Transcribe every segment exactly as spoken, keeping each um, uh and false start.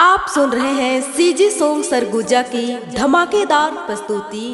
आप सुन रहे हैं सीजी सॉन्ग सरगुजा की धमाकेदार प्रस्तुति।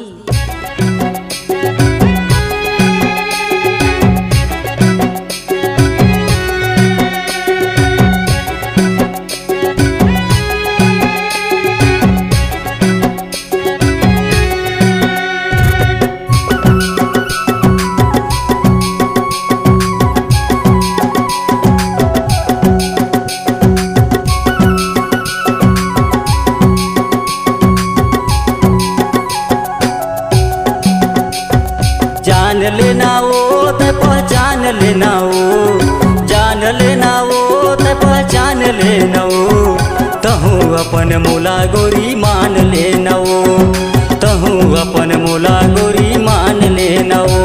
जान लेना वो ते पहचान लेना वो, जान लेना वो ते पहचान लेना वो, तहु अपन मोला गोरी मान लेना वो, तहु अपन मोला गोरी मान लेना वो।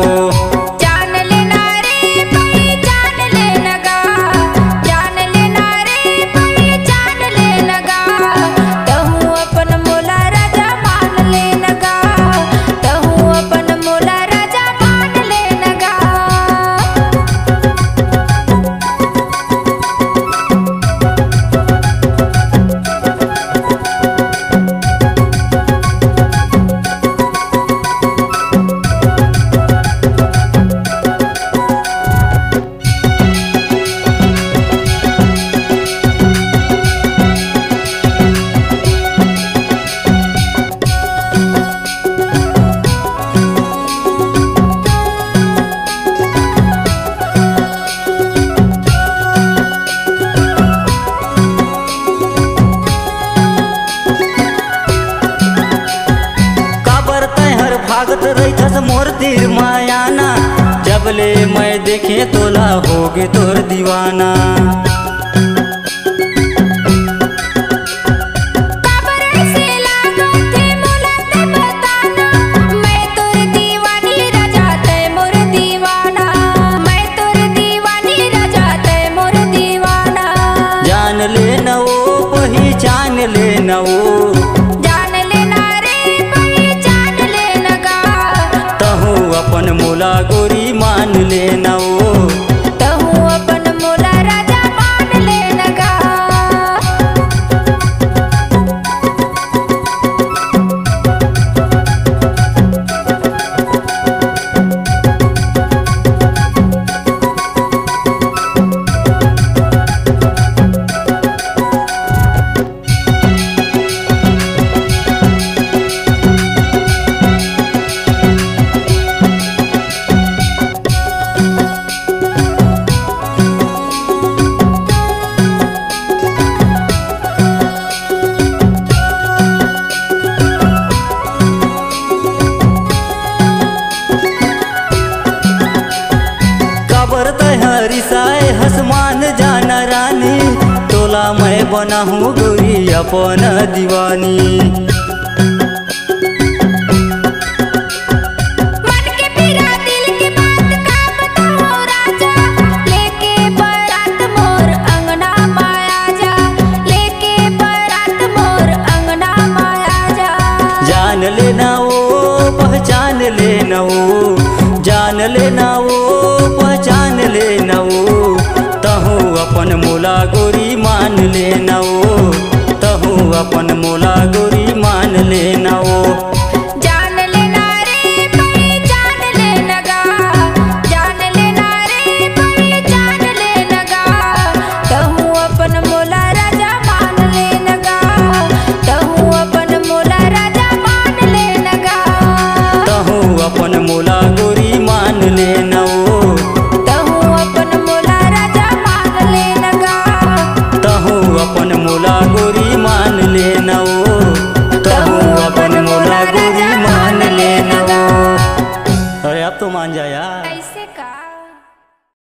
भागत रही मोर तीर मायाना, जबले मैं देखे तोला होगे तोर दीवाना। जान लेना वो पहचान लेना वो, अपन मोला गोरी मान लेना वो, तहु अपन मोला राजा मान लेना गा। हरिसाए हसमान जाना रानी, तोला मैं बना हूँ गोरी अपन दीवानी। मन के पीरा दिल की बात का बताओ राजा, लेके बारात मोर अंगना माया जा, लेके बारात मोर अंगना माया जा। जान लेना वो पहचान लेना वो, जान लेना वो पहचान लेना वो, तहु अपन मोला गोरी मान लेना वो, तहु अपन मोला